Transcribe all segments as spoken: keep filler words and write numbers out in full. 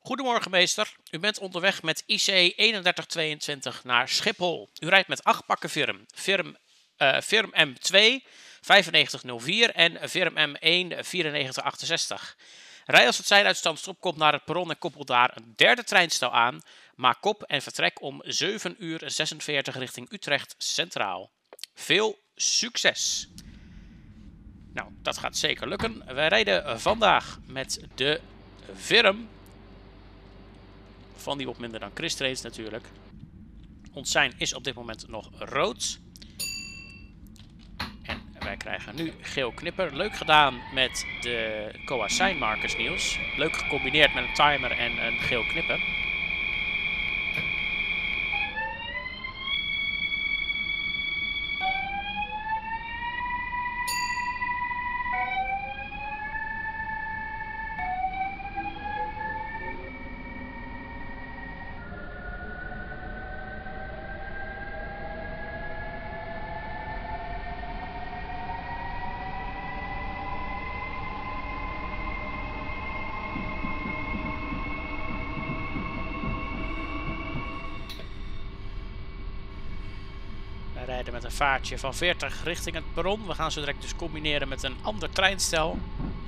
Goedemorgen meester, u bent onderweg met I C eenendertig tweeëntwintig naar Schiphol. U rijdt met acht pakken Firm, Firm, uh, Firm M twee vijfennegentig nul vier en Firm M één vierennegentig achtenzestig. Rij als het zijn uit Stanstrop komt naar het perron en koppel daar een derde treinstel aan. Maak kop en vertrek om zeven uur zesenveertig richting Utrecht Centraal. Veel succes! Nou, dat gaat zeker lukken. Wij rijden vandaag met de Firm. Van die op minder dan Chris Trains natuurlijk. Ons sein is op dit moment nog rood. En wij krijgen nu geel knipper. Leuk gedaan met de C O A Sign Markers Niels. Leuk gecombineerd met een timer en een geel knipper. Wij rijden met een vaartje van veertig richting het perron. We gaan zo direct dus combineren met een ander treinstel.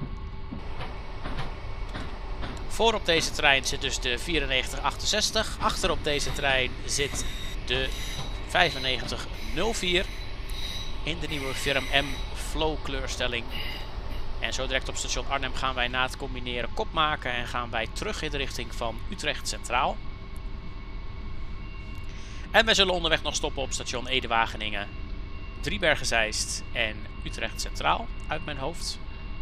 Voor op deze trein zit dus de vierennegentig achtenzestig. Achter op deze trein zit de vijfennegentig nul vier. In de nieuwe Firm M Flow kleurstelling. En zo direct op station Arnhem gaan wij na het combineren kop maken. En gaan wij terug in de richting van Utrecht Centraal. En wij zullen onderweg nog stoppen op station Ede-Wageningen, Driebergen-Zeist en Utrecht Centraal uit mijn hoofd.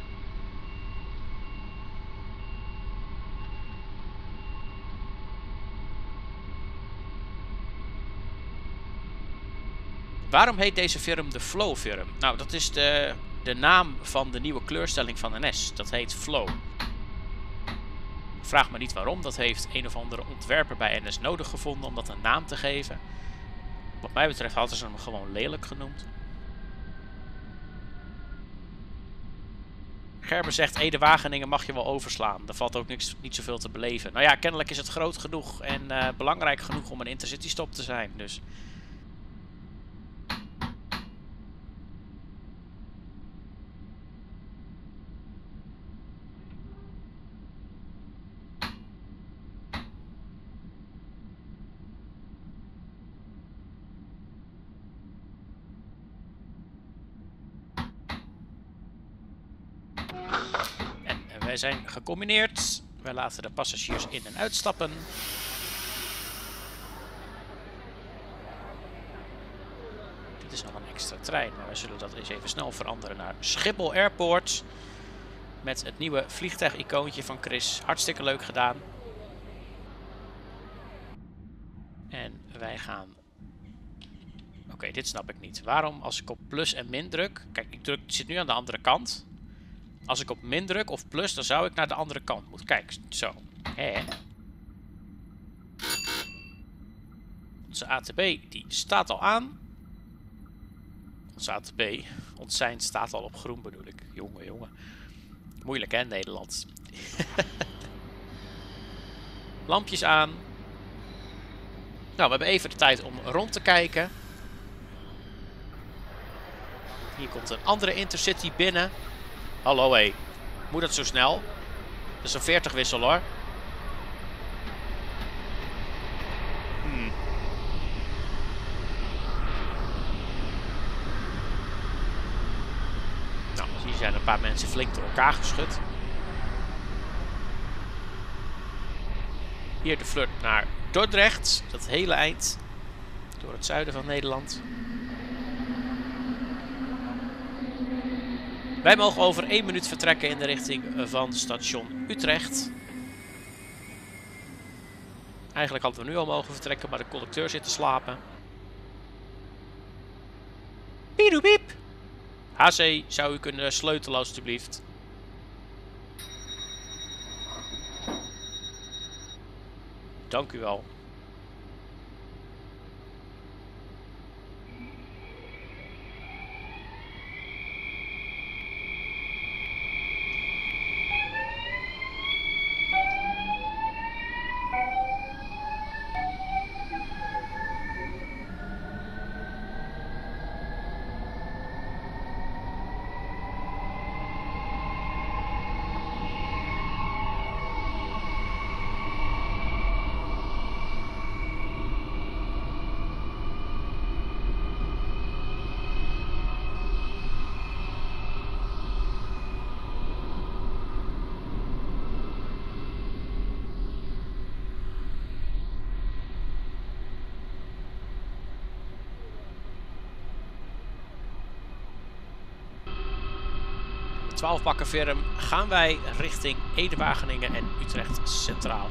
Waarom heet deze Firm de Flow Firm? Nou, dat is de, de naam van de nieuwe kleurstelling van N S. Dat heet Flow. Vraag me niet waarom. Dat heeft een of andere ontwerper bij N S nodig gevonden om dat een naam te geven. Wat mij betreft hadden ze hem gewoon lelijk genoemd. Gerber zegt, Ede-Wageningen mag je wel overslaan. Er valt ook niks, niet zoveel te beleven. Nou ja, kennelijk is het groot genoeg en uh, belangrijk genoeg om een intercity stop te zijn. Dus... Wij zijn gecombineerd. Wij laten de passagiers in en uitstappen. Dit is nog een extra trein, maar wij zullen dat eens even snel veranderen naar Schiphol Airport. Met het nieuwe vliegtuig-icoontje van Chris. Hartstikke leuk gedaan. En wij gaan... Oké, okay, dit snap ik niet. Waarom als ik op plus en min druk... Kijk, ik druk, zit nu aan de andere kant... Als ik op min druk of plus, dan zou ik naar de andere kant moeten. Kijk, zo. Hè. Onze A T B, die staat al aan. Onze A T B, ons sein staat al op groen bedoel ik. Jongen, jongen. Moeilijk hè, Nederlands. Lampjes aan. Nou, we hebben even de tijd om rond te kijken. Hier komt een andere intercity binnen. Hallo hé, moet dat zo snel? Dat is een veertig wissel hoor. Hmm. Nou, hier zijn een paar mensen flink door elkaar geschud. Hier de flirt naar Dordrecht, dat hele eind. Door het zuiden van Nederland. Wij mogen over één minuut vertrekken in de richting van station Utrecht. Eigenlijk hadden we nu al mogen vertrekken, maar de conducteur zit te slapen. Piedoepiep! H C, zou u kunnen sleutelen alstublieft? Dank u wel. twaalf bakken Firm gaan wij richting Ede-Wageningen en Utrecht Centraal.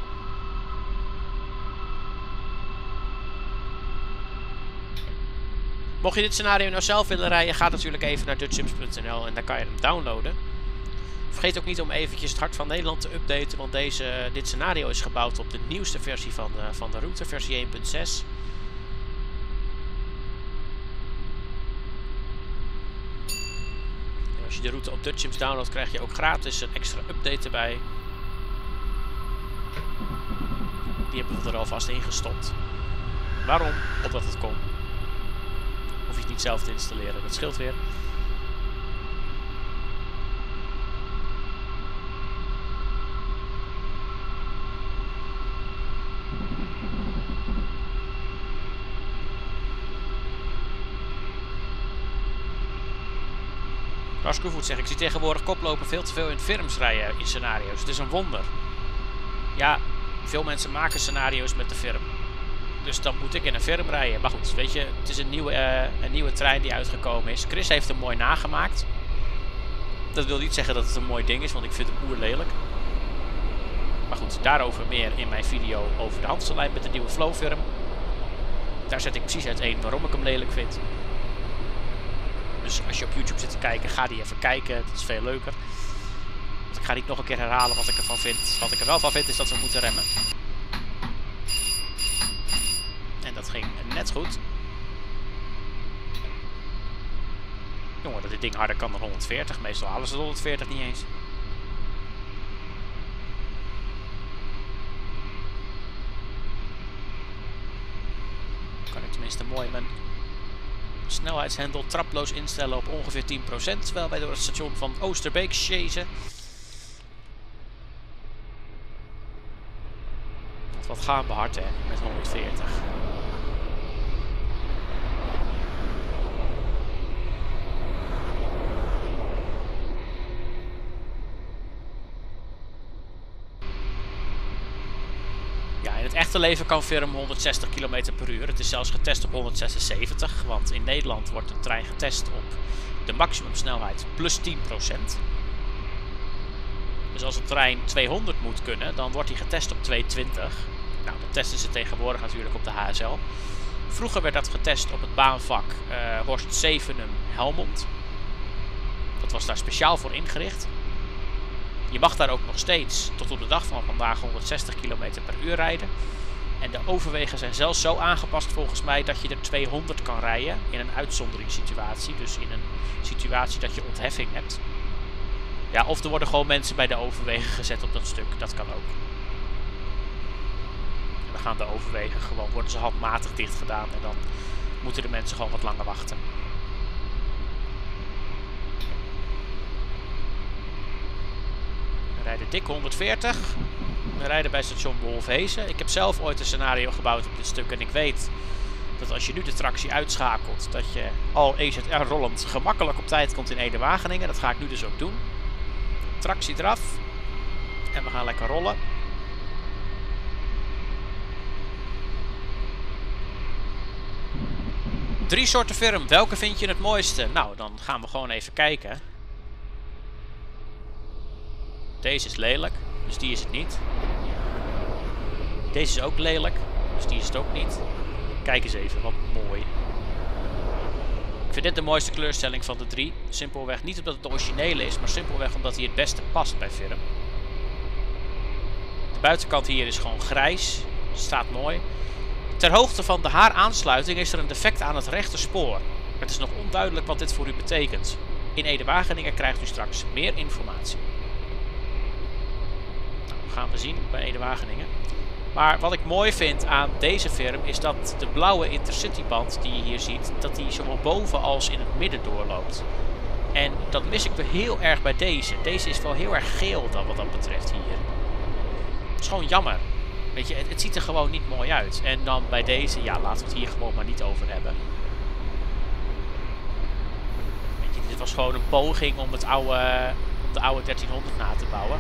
Mocht je dit scenario nou zelf willen rijden, ga natuurlijk even naar dutch sims punt n l en daar kan je hem downloaden. Vergeet ook niet om eventjes het Hart van Nederland te updaten, want deze, dit scenario is gebouwd op de nieuwste versie van de, van de route, versie één punt zes. En als je de route op Dutch Sims downloadt, krijg je ook gratis een extra update erbij. Die hebben we er alvast ingestopt. Waarom? Omdat het kon. Hoef je het niet zelf te installeren, dat scheelt weer. Lars Koevoet zegt, ik zie tegenwoordig koplopen veel te veel in firms rijden in scenario's. Het is een wonder. Ja, veel mensen maken scenario's met de firm. Dus dan moet ik in een firm rijden. Maar goed, weet je, het is een nieuwe, uh, een nieuwe trein die uitgekomen is. Chris heeft hem mooi nagemaakt. Dat wil niet zeggen dat het een mooi ding is, want ik vind hem oerlelijk. Maar goed, daarover meer in mijn video over de Hamsterlijn met de nieuwe Flow-firm. Daar zet ik precies uiteen waarom ik hem lelijk vind. Dus als je op YouTube zit te kijken, ga die even kijken. Dat is veel leuker. Want ik ga niet nog een keer herhalen wat ik ervan vind. Wat ik er wel van vind is dat we moeten remmen. En dat ging net goed. Jongen, dat dit ding harder kan dan honderdveertig. Meestal halen ze de honderdveertig niet eens. Kan ik tenminste mooi mijn snelheidshendel traploos instellen op ongeveer tien procent. Terwijl wij door het station van Oosterbeek chasen. Wat gaan we hard, hè, met honderdveertig. Ja, in het echte leven kan Firm honderdzestig kilometer per uur. Het is zelfs getest op honderdzesenzeventig. Want in Nederland wordt de trein getest op de maximumsnelheid plus tien procent. Dus als een trein tweehonderd moet kunnen, dan wordt hij getest op tweehonderdtwintig. Nou, dat testen ze tegenwoordig natuurlijk op de H S L. Vroeger werd dat getest op het baanvak uh, Horst Zevenum Helmond. Dat was daar speciaal voor ingericht. Je mag daar ook nog steeds tot op de dag van vandaag honderdzestig kilometer per uur rijden. En de overwegen zijn zelfs zo aangepast volgens mij dat je er tweehonderd kan rijden in een uitzonderingssituatie. Dus in een situatie dat je ontheffing hebt. Ja, of er worden gewoon mensen bij de overwegen gezet op dat stuk. Dat kan ook. En dan gaan de overwegen gewoon, worden ze handmatig dicht gedaan. En dan moeten de mensen gewoon wat langer wachten. We rijden dik honderdveertig. We rijden bij station Wolfhezen. Ik heb zelf ooit een scenario gebouwd op dit stuk. En ik weet dat als je nu de tractie uitschakelt, dat je al E Z R rollend gemakkelijk op tijd komt in Ede-Wageningen. Dat ga ik nu dus ook doen. Tractie eraf. En we gaan lekker rollen. Drie soorten firm. Welke vind je het mooiste? Nou, dan gaan we gewoon even kijken. Deze is lelijk, dus die is het niet. Deze is ook lelijk, dus die is het ook niet. Kijk eens even, wat mooi. Ik vind dit de mooiste kleurstelling van de drie. Simpelweg, niet omdat het de originele is, maar simpelweg omdat hij het beste past bij firm. De buitenkant hier is gewoon grijs. Staat mooi. Ter hoogte van de haaraansluiting is er een defect aan het rechterspoor. Het is nog onduidelijk wat dit voor u betekent. In Ede-Wageningen krijgt u straks meer informatie. Nou, gaan we zien bij Ede-Wageningen. Maar wat ik mooi vind aan deze firm is dat de blauwe intercityband die je hier ziet, dat die zowel boven als in het midden doorloopt. En dat mis ik weer heel erg bij deze. Deze is wel heel erg geel dan wat dat betreft hier. Het is gewoon jammer. Weet je, het, het ziet er gewoon niet mooi uit. En dan bij deze, ja, laten we het hier gewoon maar niet over hebben. Weet je, dit was gewoon een poging om, het oude, om de oude dertienhonderd na te bouwen.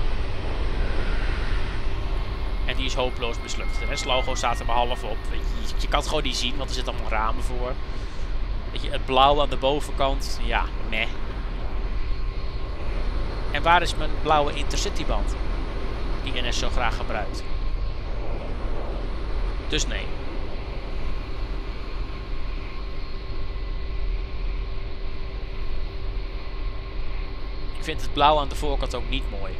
En die is hopeloos mislukt. Het restlogo staat er maar half op. Weet je, je kan het gewoon niet zien, want er zitten allemaal ramen voor. Weet je, het blauw aan de bovenkant, ja, meh. En waar is mijn blauwe Intercityband? Die N S zo graag gebruikt. Dus nee. Ik vind het blauw aan de voorkant ook niet mooi.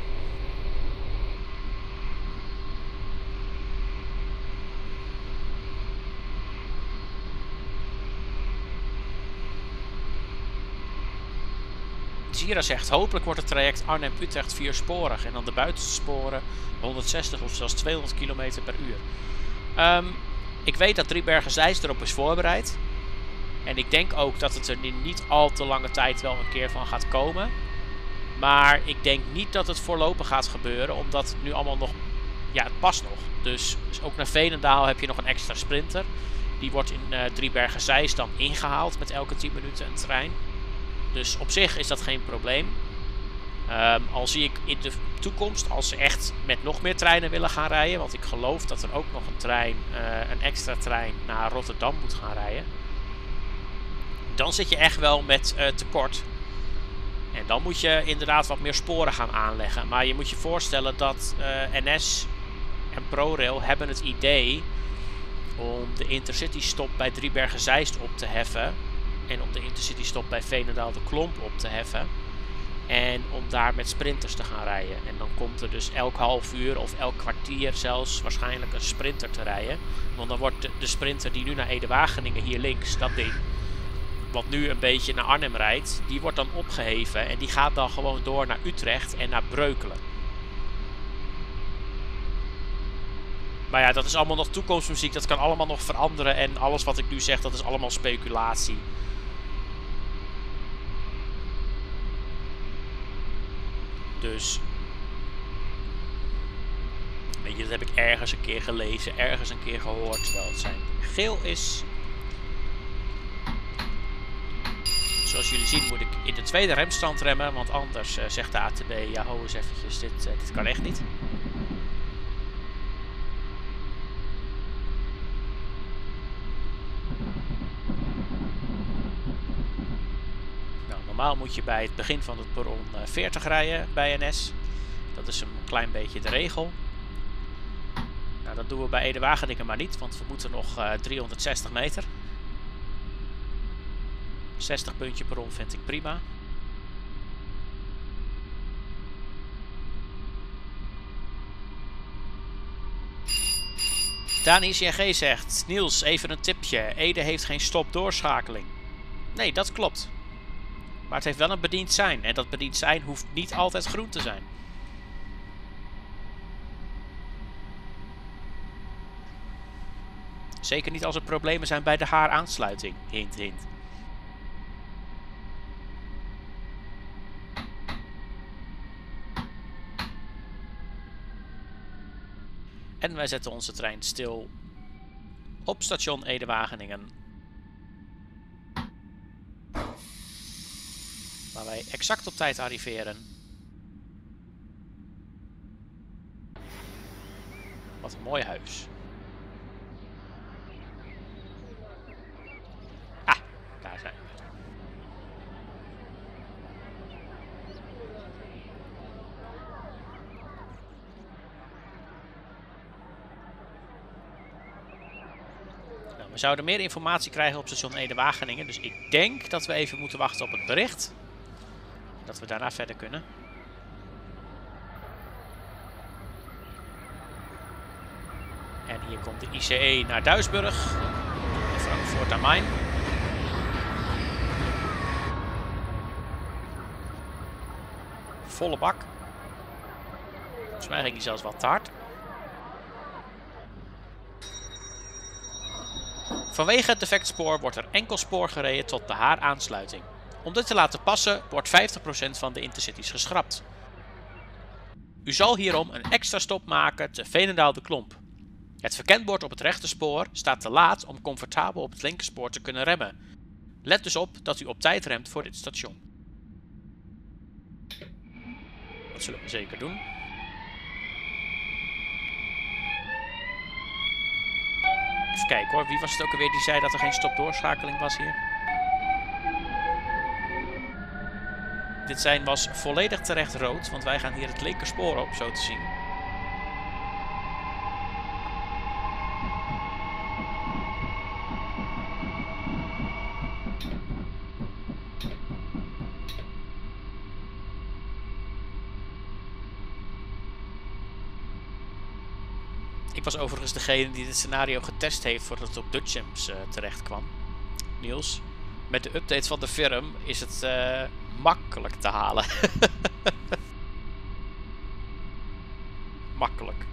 Zira zegt, hopelijk wordt het traject Arnhem-Utrecht viersporig en dan de buitensporen honderdzestig of zelfs tweehonderd kilometer per uur. Um, ik weet dat Driebergen-Zeist erop is voorbereid. En ik denk ook dat het er in niet al te lange tijd wel een keer van gaat komen. Maar ik denk niet dat het voorlopig gaat gebeuren, omdat het nu allemaal nog... Ja, het past nog. Dus, dus ook naar Veenendaal heb je nog een extra sprinter. Die wordt in uh, Driebergen-Zeist dan ingehaald met elke tien minuten een trein. Dus op zich is dat geen probleem. Um, al zie ik in de toekomst, als ze echt met nog meer treinen willen gaan rijden, want ik geloof dat er ook nog een trein, uh, een extra trein naar Rotterdam moet gaan rijden. Dan zit je echt wel met uh, tekort. En dan moet je inderdaad wat meer sporen gaan aanleggen. Maar je moet je voorstellen dat uh, N S en ProRail hebben het idee om de Intercity stop bij Driebergen-Zeist op te heffen. En om de Intercity stop bij Veenendaal de Klomp op te heffen. En om daar met sprinters te gaan rijden. En dan komt er dus elk half uur of elk kwartier zelfs waarschijnlijk een sprinter te rijden. Want dan wordt de, de sprinter die nu naar Ede-Wageningen hier links, dat ding, wat nu een beetje naar Arnhem rijdt, die wordt dan opgeheven. En die gaat dan gewoon door naar Utrecht en naar Breukelen. Maar ja, dat is allemaal nog toekomstmuziek. Dat kan allemaal nog veranderen. En alles wat ik nu zeg, dat is allemaal speculatie. Dus, weet je, dat heb ik ergens een keer gelezen, ergens een keer gehoord, terwijl het zijn geel is. Zoals jullie zien moet ik in de tweede remstand remmen, want anders uh, zegt de A T B, ja ho eens eventjes, dit, uh, dit kan echt niet. Normaal moet je bij het begin van het perron veertig rijden bij N S. Dat is een klein beetje de regel. Nou, dat doen we bij Ede-Wageningen maar niet, want we moeten nog uh, driehonderdzestig meter. zestig puntje perron vind ik prima. Dani C G zegt, Niels, even een tipje. Ede heeft geen stop-doorschakeling. Nee, dat klopt. Maar het heeft wel een bediend zijn. En dat bediend zijn hoeft niet altijd groen te zijn. Zeker niet als er problemen zijn bij de haaraansluiting. Hint, hint. En wij zetten onze trein stil op station Ede-Wageningen. Waar wij exact op tijd arriveren. Wat een mooi huis. Ah, daar zijn we. Nou, we zouden meer informatie krijgen op station Ede-Wageningen. Dus ik denk dat we even moeten wachten op het bericht. Dat we daarna verder kunnen. En hier komt de I C E naar Duisburg. En Frankfurt am Main. Volle bak. Volgens mij ging die zelfs wat te hard. Vanwege het defect spoor wordt er enkel spoor gereden tot de haaraansluiting. Om dit te laten passen wordt vijftig procent van de intercities geschrapt. U zal hierom een extra stop maken te Veenendaal de Klomp. Het verkenbord op het rechterspoor staat te laat om comfortabel op het linkerspoor te kunnen remmen. Let dus op dat u op tijd remt voor dit station. Dat zullen we zeker doen. Even kijken hoor, wie was het ook alweer die zei dat er geen stopdoorschakeling was hier? Dit sein was volledig terecht rood, want wij gaan hier het linkerspoor op, zo te zien. Ik was overigens degene die dit scenario getest heeft voordat het op Dutch Champs uh, terecht kwam. Niels, met de update van de firm is het uh, makkelijk te halen. Makkelijk.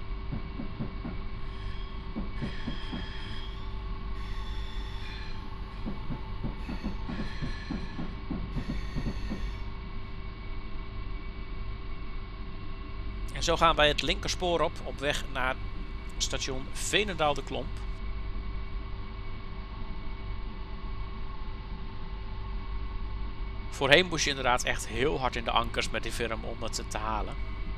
En zo gaan wij het linkerspoor op, op weg naar station Veenendaal de Klomp. Voorheen moest je inderdaad echt heel hard in de ankers met die firm om het te halen.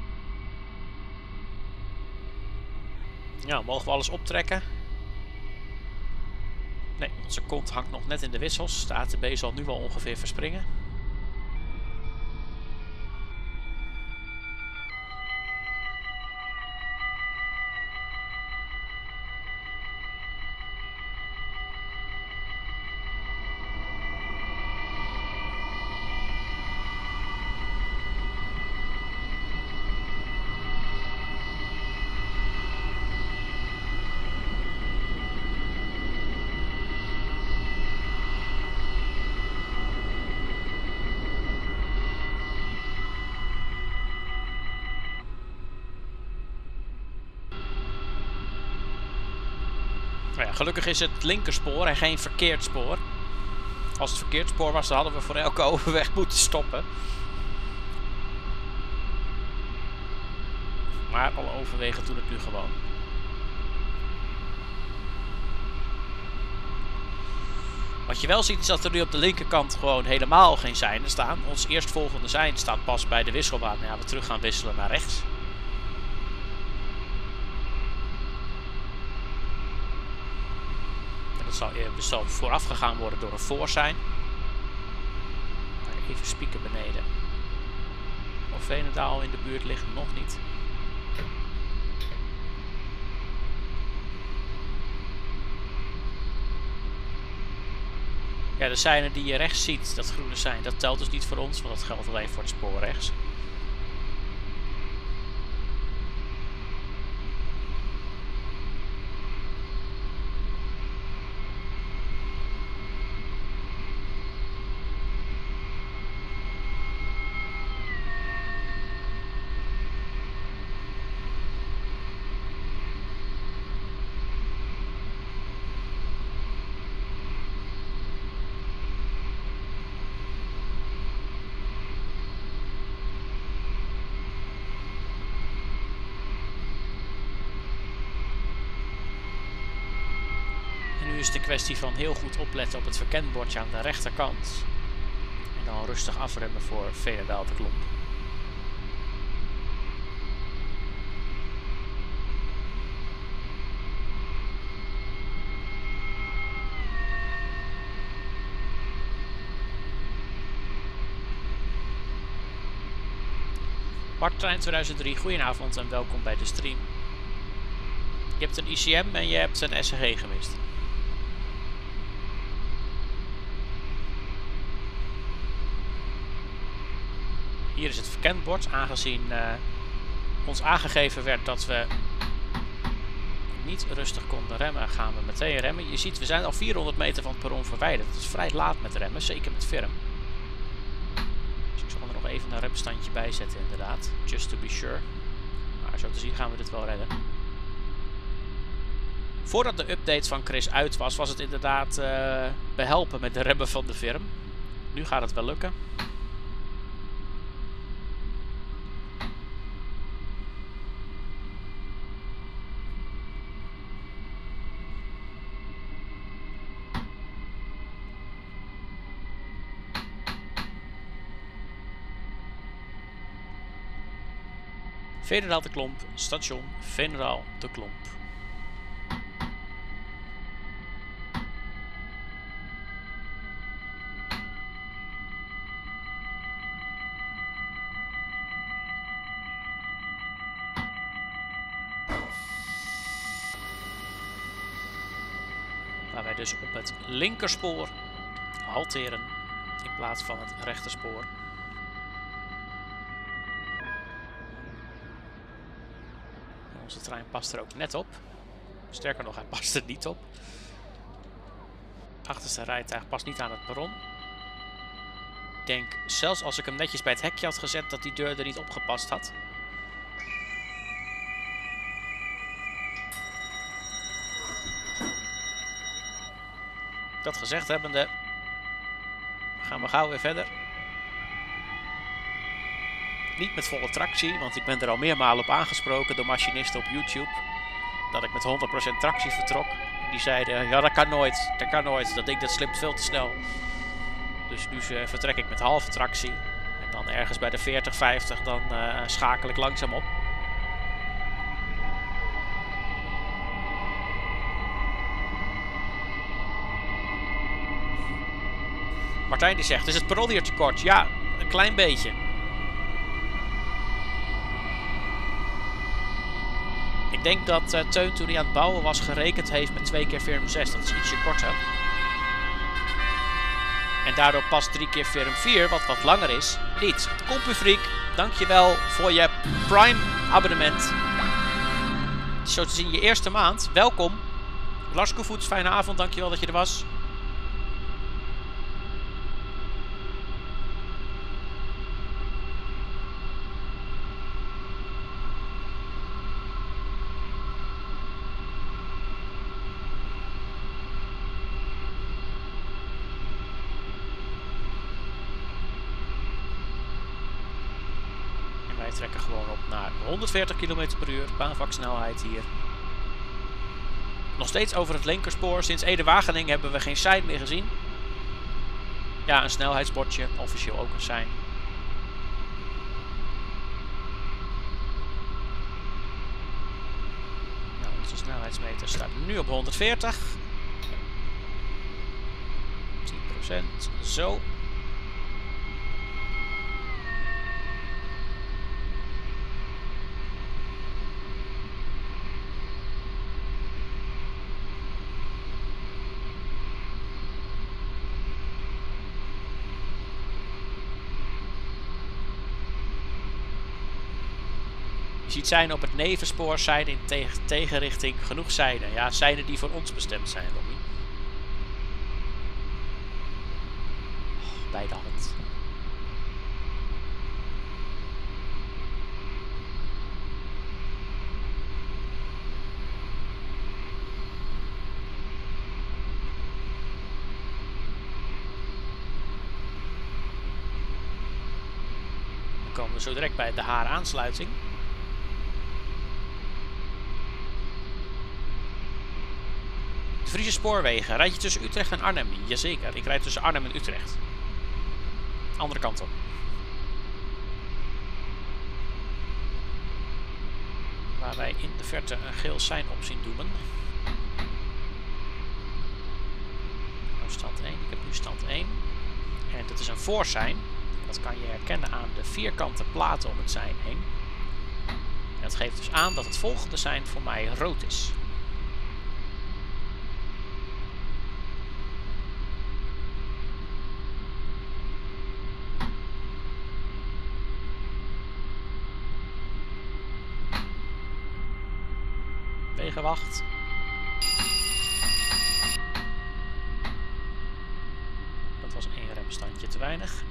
Ja, mogen we alles optrekken? Nee, onze kont hangt nog net in de wissels. De A T B zal nu wel ongeveer verspringen. Nou ja, gelukkig is het linkerspoor en geen verkeerd spoor. Als het verkeerd spoor was, dan hadden we voor elke overweg moeten stoppen. Maar alle overwegen doen het nu gewoon. Wat je wel ziet is dat er nu op de linkerkant gewoon helemaal geen seinen staan. Ons eerstvolgende sein staat pas bij de wisselbaan. Ja, we terug gaan wisselen naar rechts. Dat zal, zal vooraf gegaan worden door een voorsein. Even spieken beneden. Of Veenendaal in de buurt ligt, nog niet. Ja, de seinen die je rechts ziet, dat groene sein, dat telt dus niet voor ons, want dat geldt alleen voor het spoor rechts. Nu is het een kwestie van heel goed opletten op het verkenbordje aan de rechterkant. En dan rustig afremmen voor Veenendaal de Klomp. Marktrein tweeduizend drie, goedenavond en welkom bij de stream. Je hebt een I C M en je hebt een S C G gemist. Hier is het verkenbord, aangezien uh, ons aangegeven werd dat we niet rustig konden remmen, gaan we meteen remmen. Je ziet, we zijn al vierhonderd meter van het perron verwijderd. Dat is vrij laat met remmen, zeker met firm. Dus ik zal er nog even een remstandje bij zetten inderdaad, just to be sure. Maar zo te zien gaan we dit wel redden. Voordat de update van Chris uit was, was het inderdaad uh, behelpen met de remmen van de firm. Nu gaat het wel lukken. Veenendaal de Klomp, station Veenendaal de Klomp. Waar wij dus op het linkerspoor halteren in plaats van het rechterspoor. Onze trein past er ook net op. Sterker nog, hij past er niet op. Het achterste rijtuig past niet aan het perron. Ik denk, zelfs als ik hem netjes bij het hekje had gezet, dat die deur er niet opgepast had. Dat gezegd hebbende, gaan we gauw weer verder. Niet met volle tractie, want ik ben er al meermalen op aangesproken door machinisten op YouTube. Dat ik met honderd procent tractie vertrok. Die zeiden, ja dat kan nooit, dat kan nooit, dat ding dat slipt veel te snel. Dus nu uh, vertrek ik met halve tractie. En dan ergens bij de veertig, vijftig, dan uh, schakel ik langzaam op. Martijn die zegt, is het perron hier te kort? Ja, een klein beetje. Ik denk dat uh, Teun toen hij aan het bouwen was gerekend heeft met twee keer Firm zes. Dat is ietsje korter. En daardoor past drie keer Firm vier, wat wat langer is, niet. CompuFreak, dankjewel voor je Prime abonnement. Zo te zien je eerste maand. Welkom. Lars Koevoets, fijne avond. Dankjewel dat je er was. We trekken gewoon op naar honderdveertig kilometer per uur, baanvaksnelheid hier. Nog steeds over het linkerspoor. Sinds Ede-Wageningen hebben we geen sein meer gezien. Ja, een snelheidsbordje, officieel ook een sein. Nou, onze snelheidsmeter staat nu op honderdveertig. tien procent, zo. Je ziet seinen op het nevenspoor, seinen in tegen, tegenrichting, genoeg seinen. Ja, seinen die voor ons bestemd zijn, Robbie. Oh, bij de hand. Dan komen we zo direct bij de Haar aansluiting. Friese spoorwegen. Rijd je tussen Utrecht en Arnhem? Jazeker, ik rijd tussen Arnhem en Utrecht. Andere kant op. Waar wij in de verte een geel sein op zien doemen. Nou, stand één. Ik heb nu stand één. En dat is een voorsein. Dat kan je herkennen aan de vierkante platen om het sein heen. En dat geeft dus aan dat het volgende sein voor mij rood is. Wegenwacht. Dat was één remstandje te weinig.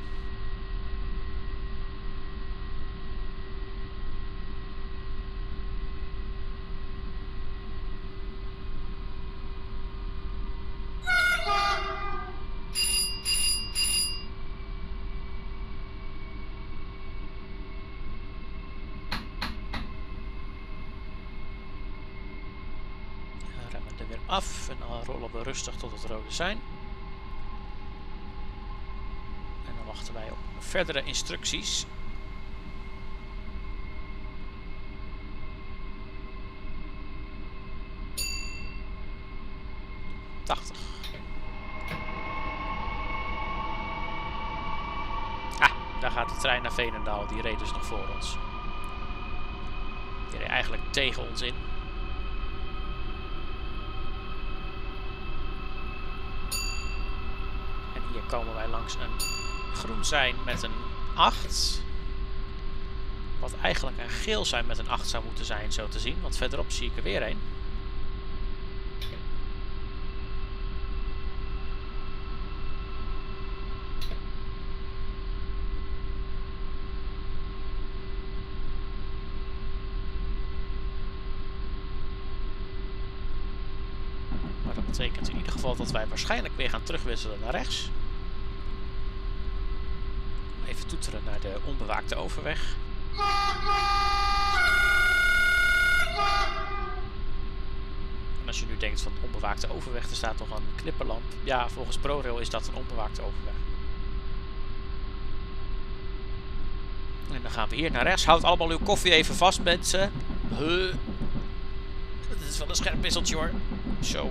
Af en dan rollen we rustig tot het rode sein. En dan wachten wij op verdere instructies. tachtig. Ah, daar gaat de trein naar Veenendaal. Die reed dus nog voor ons. Die reed eigenlijk tegen ons in. Hier komen wij langs een groen sein met een acht. Wat eigenlijk een geel sein met een acht zou moeten zijn, zo te zien. Want verderop zie ik er weer een. Maar dat betekent in ieder geval dat wij waarschijnlijk weer gaan terugwisselen naar rechts. Even toeteren naar de onbewaakte overweg. En als je nu denkt van onbewaakte overweg, er staat toch een knipperlamp. Ja, volgens ProRail is dat een onbewaakte overweg. En dan gaan we hier naar rechts. Houd allemaal uw koffie even vast, mensen. Huh. Dit is wel een scherp wisseltje hoor. Zo.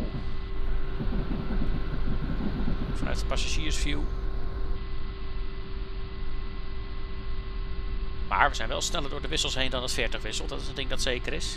Vanuit de passagiersview. Maar we zijn wel sneller door de wissels heen dan het veertig wissel. Dat is een ding dat zeker is.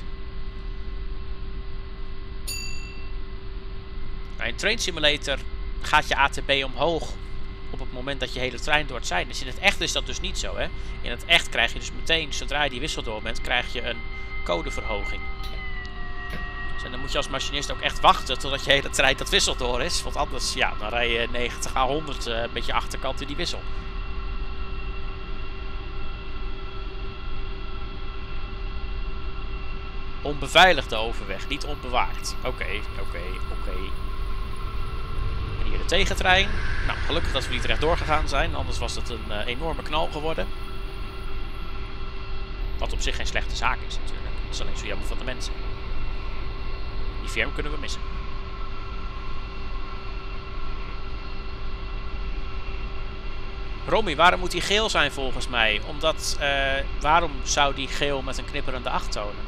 Bij een train simulator gaat je A T B omhoog op het moment dat je hele trein door het sein is. In het echt is dat dus niet zo, hè. In het echt krijg je dus meteen, zodra je die wissel door bent, krijg je een codeverhoging. Dus en dan moet je als machinist ook echt wachten totdat je hele trein dat wissel door is. Want anders, ja, dan rij je negentig à honderd uh, met je achterkant in die wissel. Onbeveiligde overweg, niet onbewaakt. Oké, okay, oké, okay, oké. Okay. En hier de tegentrein. Nou, gelukkig dat we niet rechtdoor gegaan zijn, anders was het een uh, enorme knal geworden. Wat op zich geen slechte zaak is natuurlijk. Dat is alleen zo jammer van de mensen. Die firm kunnen we missen. Romy, waarom moet die geel zijn volgens mij? Omdat, uh, waarom zou die geel met een knipperende acht tonen?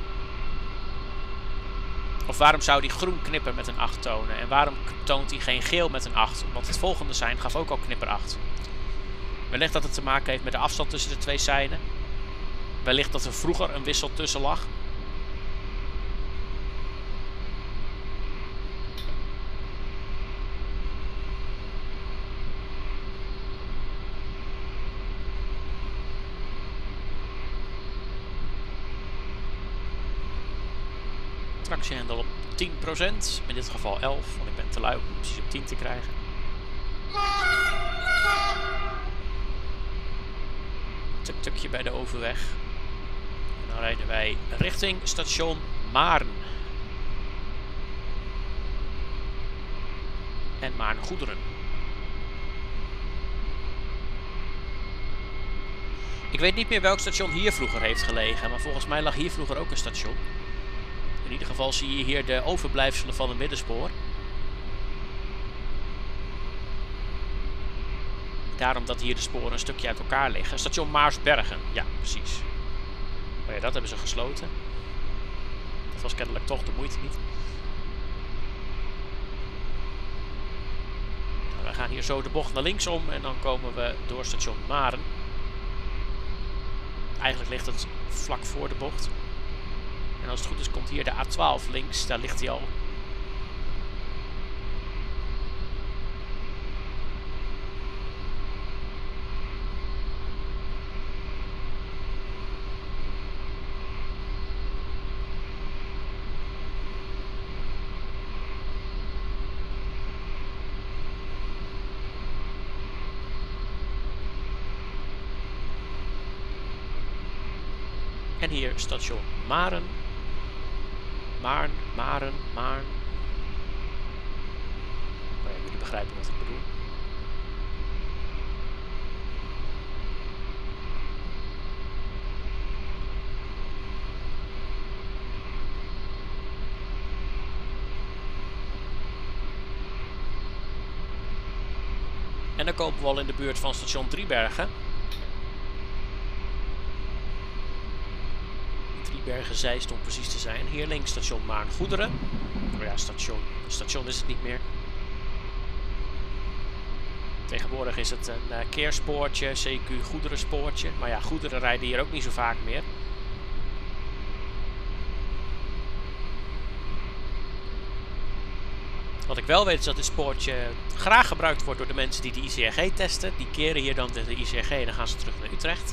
Of waarom zou die groen knipper met een acht tonen? En waarom toont hij geen geel met een acht? Want het volgende sein gaf ook al knipper acht. Wellicht dat het te maken heeft met de afstand tussen de twee seinen. Wellicht dat er vroeger een wissel tussen lag. Tractiehendel op tien procent, in dit geval elf, want ik ben te lui om precies op tien te krijgen. Tuk-tukje bij de overweg. En dan rijden wij richting station Maarn. En Maarn Goederen. Ik weet niet meer welk station hier vroeger heeft gelegen, maar volgens mij lag hier vroeger ook een station. In ieder geval zie je hier de overblijfselen van een middenspoor. Daarom dat hier de sporen een stukje uit elkaar liggen. Station Maarsbergen. Ja, precies. Oh ja, dat hebben ze gesloten. Dat was kennelijk toch de moeite niet. Nou, we gaan hier zo de bocht naar links om en dan komen we door station Maren. Eigenlijk ligt het vlak voor de bocht. En als het goed is komt hier de A twaalf links, daar ligt hij al. En hier station Maren. Maarn, Maren, Maarn. Maar ja, jullie begrijpen wat ik bedoel. En dan komen we al in de buurt van station Driebergen. Bergen Zeist om precies te zijn. Hier links station Maarn Goederen. Oh ja, station. Station is het niet meer. Tegenwoordig is het een uh, keerspoortje, C Q goederenspoortje. Maar ja, goederen rijden hier ook niet zo vaak meer. Wat ik wel weet is dat dit spoortje graag gebruikt wordt door de mensen die de I C R G testen. Die keren hier dan de I C R G en dan gaan ze terug naar Utrecht.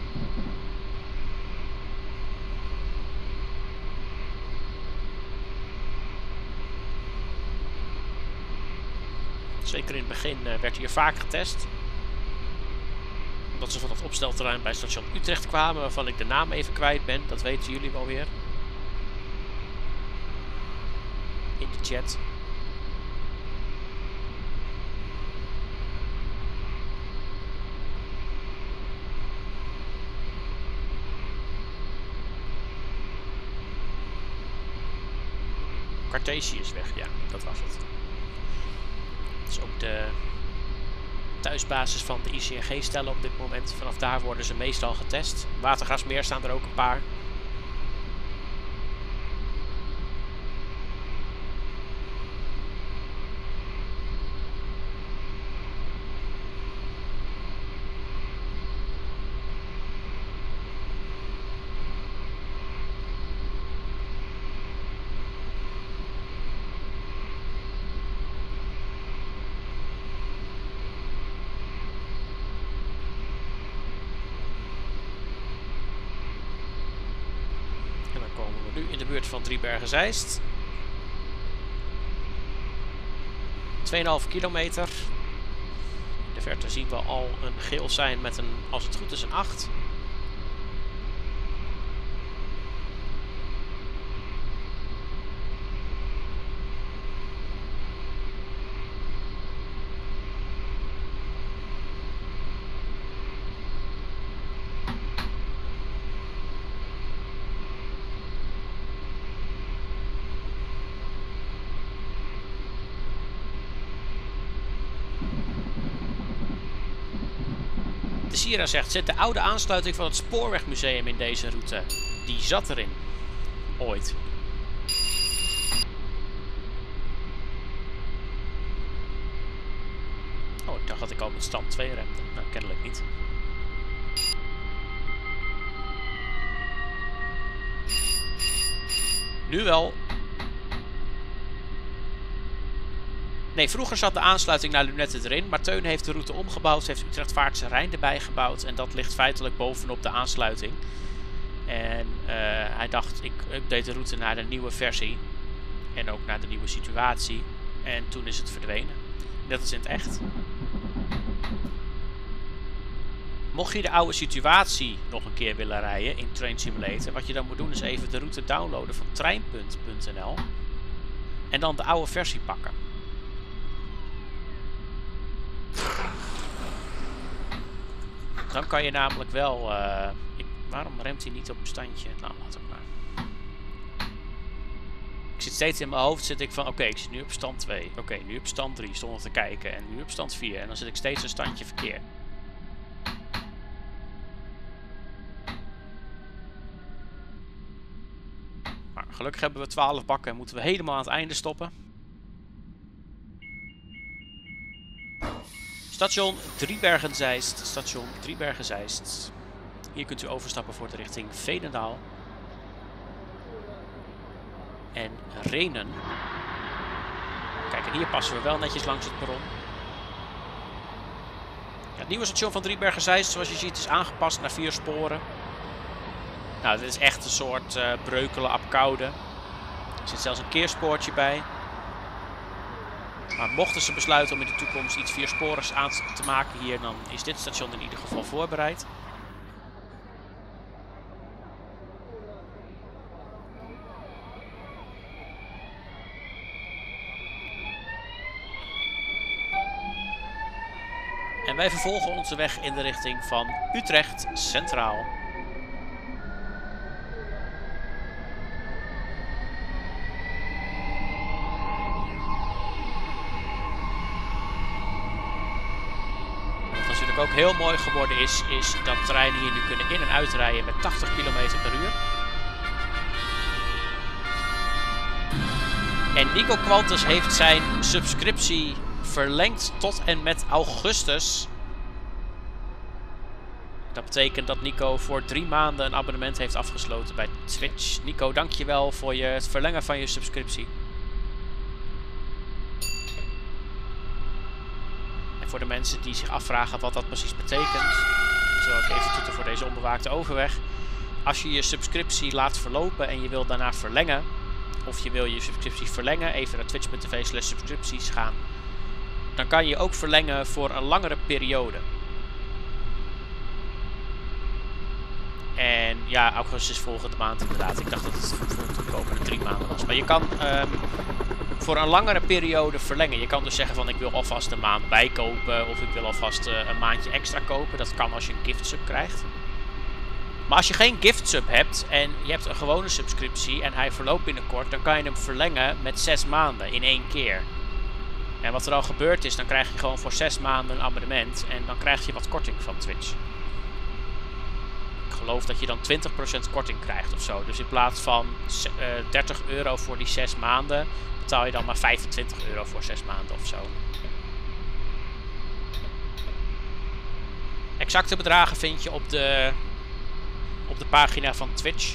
Zeker in het begin uh, werd hier vaak getest. Omdat ze van het opstelterrein bij station Utrecht kwamen, waarvan ik de naam even kwijt ben. Dat weten jullie wel weer. In de chat. Cartesiusweg, ja, dat was het. Dat is ook de thuisbasis van de I C R G-stellen op dit moment. Vanaf daar worden ze meestal getest. Watergraafsmeer staan er ook een paar. Nu in de buurt van Driebergen-Zeist. twee komma vijf kilometer. In de verte zien we al een geel sein met een, als het goed is, een acht. De Sierra zegt, zit de oude aansluiting van het Spoorwegmuseum in deze route? Die zat erin. Ooit. Oh, ik dacht dat ik al met stand twee remde. Nou, kennelijk niet. Nu wel. Nee, vroeger zat de aansluiting naar Lunette erin, maar Teun heeft de route omgebouwd, heeft Utrecht Vaartse Rijn erbij gebouwd en dat ligt feitelijk bovenop de aansluiting. En uh, hij dacht, ik update de route naar de nieuwe versie en ook naar de nieuwe situatie en toen is het verdwenen. Net als in het echt. Mocht je de oude situatie nog een keer willen rijden in Train Simulator, wat je dan moet doen is even de route downloaden van treinpunt punt n l en dan de oude versie pakken. Dan kan je namelijk wel... Uh, ik, waarom remt hij niet op een standje? Nou, laat ook maar. Ik zit steeds in mijn hoofd zit ik van... Oké, okay, ik zit nu op stand twee. Oké, okay, nu op stand drie zonder te kijken. En nu op stand vier. En dan zit ik steeds een standje verkeerd. Maar gelukkig hebben we twaalf bakken en moeten we helemaal aan het einde stoppen. Station Driebergen-Zeist. Station Driebergen-Zeist. Hier kunt u overstappen voor de richting Veenendaal. En Renen. Kijk, en hier passen we wel netjes langs het perron. Ja, het nieuwe station van Driebergen-Zeist, zoals je ziet, is aangepast naar vier sporen. Nou, dit is echt een soort uh, Breukelen-Apkoude. Er zit zelfs een keerspoortje bij. Maar mochten ze besluiten om in de toekomst iets viersporigs aan te maken hier, dan is dit station in ieder geval voorbereid. En wij vervolgen onze weg in de richting van Utrecht Centraal. Ook heel mooi geworden is, is dat treinen hier nu kunnen in- en uitrijden met tachtig kilometer per uur. En Nico Quantus heeft zijn subscriptie verlengd tot en met augustus. Dat betekent dat Nico voor drie maanden een abonnement heeft afgesloten bij Twitch. Nico, dankjewel voor je, het verlengen van je subscriptie. voor de mensen die zich afvragen wat dat precies betekent. Terwijl ik even toeter voor deze onbewaakte overweg. Als je je subscriptie laat verlopen en je wil daarna verlengen, of je wil je subscriptie verlengen, even naar twitch punt tv slash subscripties gaan, dan kan je ook verlengen voor een langere periode. En ja, augustus volgende maand inderdaad. Ik dacht dat het voor de komende drie maanden was. Maar je kan um, voor een langere periode verlengen. Je kan dus zeggen van ik wil alvast een maand bijkopen. Of ik wil alvast uh, een maandje extra kopen. Dat kan als je een gift sub krijgt. Maar als je geen gift sub hebt en je hebt een gewone subscriptie en hij verloopt binnenkort, dan kan je hem verlengen met zes maanden in één keer. En wat er al gebeurd is, dan krijg je gewoon voor zes maanden een abonnement en dan krijg je wat korting van Twitch. Ik geloof dat je dan twintig procent korting krijgt of zo. Dus in plaats van uh, dertig euro voor die zes maanden, betaal je dan maar vijfentwintig euro voor zes maanden of zo. Exacte bedragen vind je op de, op de pagina van Twitch.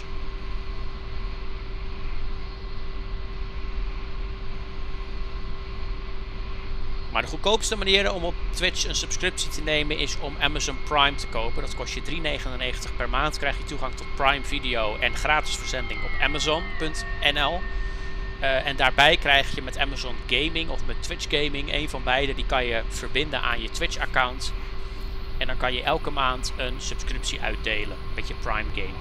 Maar de goedkoopste manier om op Twitch een subscriptie te nemen is om Amazon Prime te kopen. Dat kost je drie negenennegentig per maand. Krijg je toegang tot Prime Video en gratis verzending op amazon punt n l. Uh, en daarbij krijg je met Amazon Gaming of met Twitch Gaming, een van beide, die kan je verbinden aan je Twitch account. En dan kan je elke maand een subscriptie uitdelen met je Prime Game.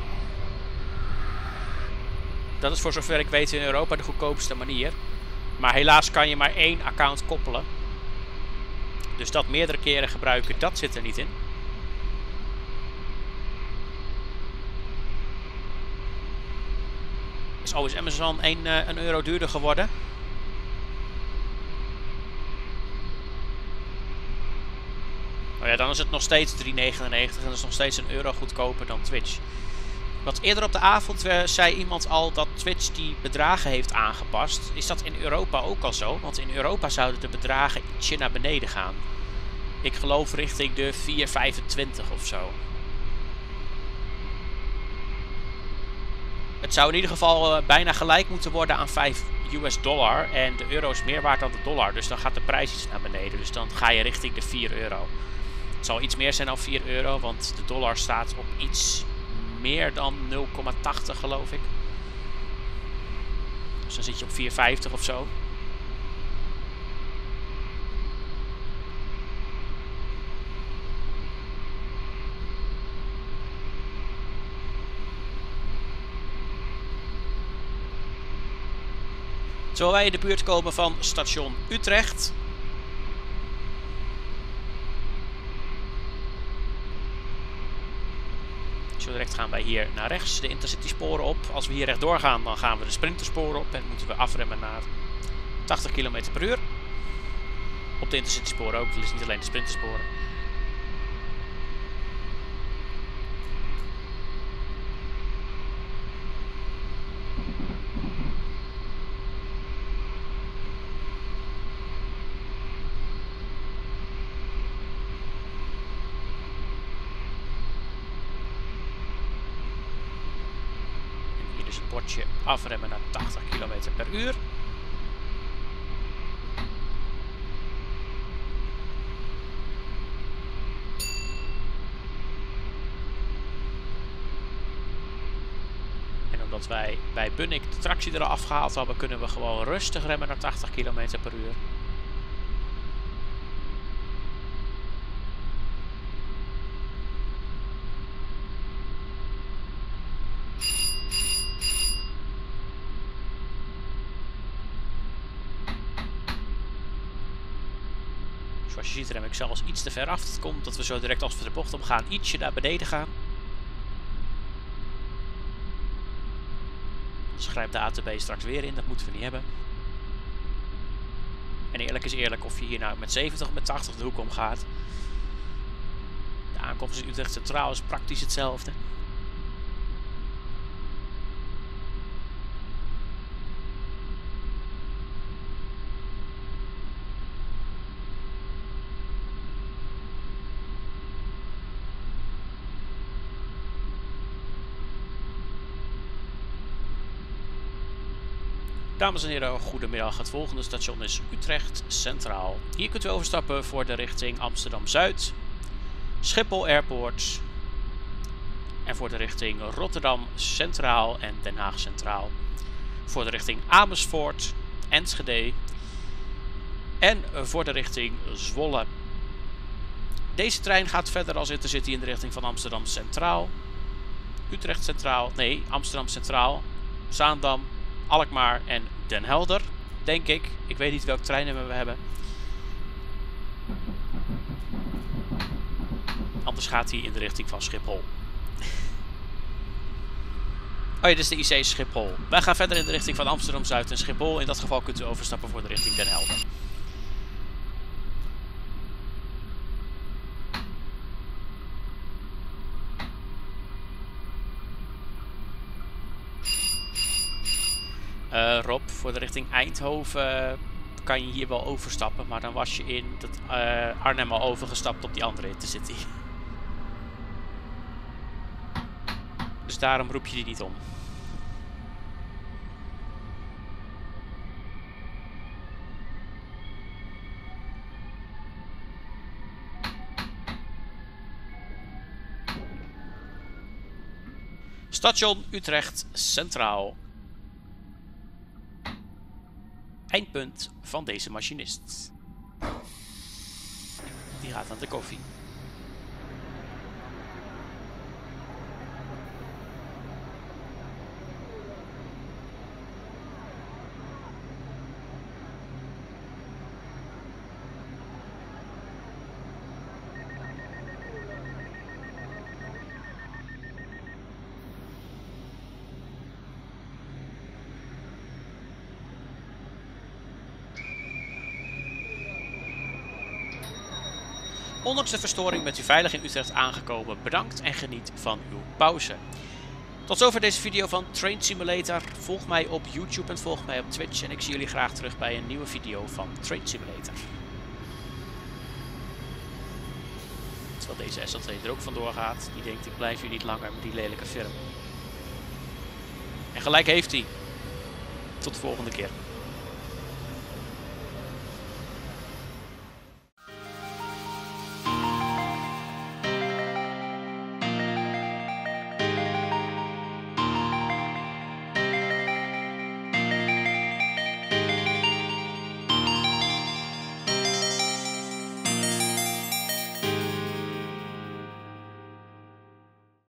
Dat is voor zover ik weet in Europa de goedkoopste manier. Maar helaas kan je maar één account koppelen. Dus dat meerdere keren gebruiken, dat zit er niet in. Is oh, is Amazon een, uh, een euro duurder geworden? Oh ja, dan is het nog steeds drie negenennegentig en dat is nog steeds een euro goedkoper dan Twitch. Want eerder op de avond uh, zei iemand al dat Twitch die bedragen heeft aangepast. Is dat in Europa ook al zo? Want in Europa zouden de bedragen ietsje naar beneden gaan. Ik geloof richting de vier vijfentwintig of zo. Het zou in ieder geval uh, bijna gelijk moeten worden aan vijf U S dollar. En de euro is meer waard dan de dollar. Dus dan gaat de prijs iets naar beneden. Dus dan ga je richting de vier euro. Het zal iets meer zijn dan vier euro. Want de dollar staat op iets meer dan nul komma tachtig geloof ik. Dus dan zit je op vier vijftig of zo. Terwijl wij in de buurt komen van station Utrecht. Zo direct gaan wij hier naar rechts de Intercity sporen op. Als we hier rechtdoor gaan, dan gaan we de Sprintersporen op. En moeten we afremmen naar tachtig kilometer per uur. Op de Intercity sporen ook, dus niet alleen de Sprintersporen. Bordje afremmen naar tachtig kilometer per uur. En omdat wij bij Bunnik de tractie er al afgehaald hebben, kunnen we gewoon rustig remmen naar tachtig kilometer per uur. Zoals je ziet rem ik zelfs iets te ver af. Dat komt dat we zo direct als we de bocht op gaan ietsje naar beneden gaan. Dus grijpt de A T B straks weer in. Dat moeten we niet hebben. En eerlijk is eerlijk of je hier nou met zeventig of met tachtig de hoek omgaat. De aankomst in Utrecht Centraal is praktisch hetzelfde. Dames en heren, goedemiddag. Het volgende station is Utrecht Centraal. Hier kunt u overstappen voor de richting Amsterdam-Zuid, Schiphol Airport en voor de richting Rotterdam Centraal en Den Haag Centraal. Voor de richting Amersfoort, Enschede en voor de richting Zwolle. Deze trein gaat verder als Intercity in de richting van Amsterdam Centraal, Utrecht Centraal, nee, Amsterdam Centraal, Zaandam, Alkmaar en Den Helder, denk ik. Ik weet niet welk treinnummer we hebben. Anders gaat hij in de richting van Schiphol. Oh ja, dit is de I C Schiphol. Wij gaan verder in de richting van Amsterdam-Zuid en Schiphol. In dat geval kunt u overstappen voor de richting Den Helder. Uh, Rob, voor de richting Eindhoven kan je hier wel overstappen, maar dan was je in dat, uh, Arnhem al overgestapt op die andere Intercity. Dus daarom roep je die niet om. Station Utrecht Centraal. Eindpunt van deze machinist. Die gaat aan de koffie. Ondanks de verstoring bent u veilig in Utrecht aangekomen. Bedankt en geniet van uw pauze. Tot zover deze video van Train Simulator. Volg mij op YouTube en volg mij op Twitch. En ik zie jullie graag terug bij een nieuwe video van Train Simulator. Terwijl deze S L twee er ook vandoor gaat. Die denkt, ik blijf hier niet langer met die lelijke film. En gelijk heeft hij. Tot de volgende keer.